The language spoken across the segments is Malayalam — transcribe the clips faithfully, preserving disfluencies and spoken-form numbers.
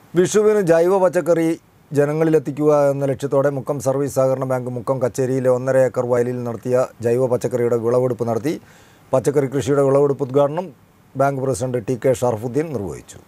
വിഷുവിന് ജൈവ പച്ചക്കറി ജനങ്ങളിലെത്തിക്കുക എന്ന ലക്ഷ്യത്തോടെ മുക്കം സർവീസ് സഹകരണ ബാങ്ക് മുക്കം കച്ചേരിയിലെ ഒന്നര ഏക്കർ വയലിൽ നടത്തിയ ജൈവ പച്ചക്കറിയുടെ വിളവെടുപ്പ് നടത്തി. പച്ചക്കറി കൃഷിയുടെ വിളവെടുപ്പ് ഉദ്ഘാടനം bank president T K Sharafuddin നിർവഹിച്ചു.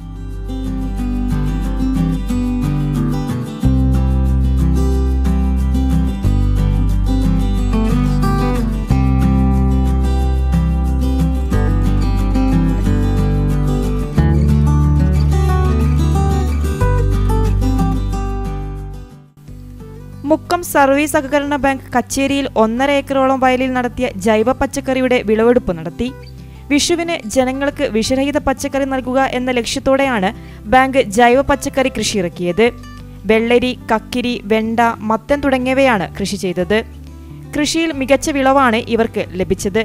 മുക്കം സർവീസ് സഹകരണ ബാങ്ക് കച്ചേരിയിൽ ഒന്നര ഏക്കറോളം വയലിൽ നടത്തിയ ജൈവ പച്ചക്കറിയുടെ വിളവെടുപ്പ് നടത്തി. വിഷുവിന് ജനങ്ങൾക്ക് വിഷരഹിത പച്ചക്കറി നൽകുക എന്ന ലക്ഷ്യത്തോടെയാണ് ബാങ്ക് ജൈവ പച്ചക്കറി കൃഷി ഇറക്കിയത്. വെള്ളരി, കക്കിരി, വെണ്ട, മത്തൻ തുടങ്ങിയവയാണ് കൃഷി ചെയ്തത്. കൃഷിയിൽ മികച്ച വിളവാണ് ഇവർക്ക് ലഭിച്ചത്.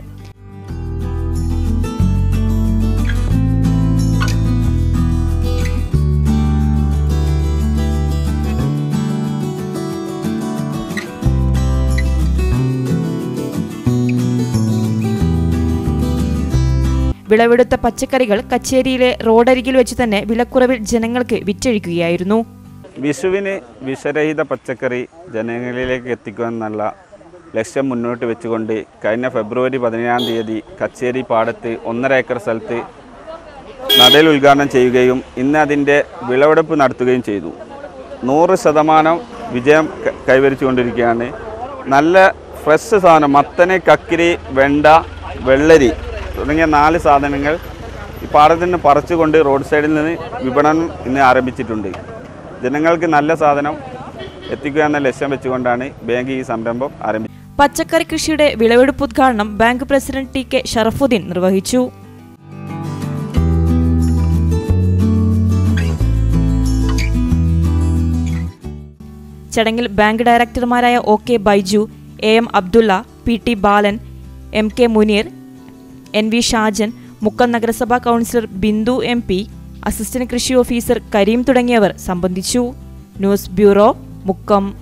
വിളവെടുത്ത പച്ചക്കറികൾ കച്ചേരിയിലെ റോഡരികിൽ വെച്ച് തന്നെ വിലക്കുറവിൽ ജനങ്ങൾക്ക് വിറ്റഴിക്കുകയായിരുന്നു. വിഷുവിന് വിഷരഹിത പച്ചക്കറി ജനങ്ങളിലേക്ക് എത്തിക്കുമെന്നുള്ള ലക്ഷ്യം മുന്നോട്ട് വെച്ചുകൊണ്ട് കഴിഞ്ഞ ഫെബ്രുവരി പതിനേഴാം തീയതി കച്ചേരി പാടത്ത് ഒന്നര ഏക്കർ സ്ഥലത്ത് നടയിൽ ഉദ്ഘാടനം ചെയ്യുകയും ഇന്ന് അതിൻ്റെ വിളവെടുപ്പ് നടത്തുകയും ചെയ്തു. നൂറ് ശതമാനം വിജയം കൈവരിച്ചുകൊണ്ടിരിക്കുകയാണ്. നല്ല ഫ്രഷ് സാധനം മത്തന്, കക്കിരി, വെണ്ട, വെള്ളരി തുടങ്ങിയ നാല് സാധനങ്ങൾ ഈ പാടത്തിൽ നിന്ന് പറിച്ചുകൊണ്ട് റോഡ് സൈഡിൽ നിന്ന് വിപണനം ഇന്ന് ആരംഭിച്ചിട്ടുണ്ട്. ജനങ്ങൾക്ക് നല്ല സാധനം എത്തിക്കുക എന്ന ലക്ഷ്യം വെച്ചുകൊണ്ടാണ് ബാങ്ക് ഈ സംരംഭം ആരംഭിച്ചത്. പച്ചക്കറി കൃഷിയുടെ വിളവെടുപ്പ് ഉദ്ഘാടനം bank president T K Sharafuddin നിർവഹിച്ചു. ചടങ്ങിൽ ബാങ്ക് ഡയറക്ടർമാരായ O K Baiju, A M Abdulla, P T Balan, M K Muneer, N V Shajan, Mukkam നഗരസഭാ councillor Bindu M P, assistant കൃഷി ഓഫീസർ കരീം തുടങ്ങിയവർ സംബന്ധിച്ചു. News bureau, Mukkam.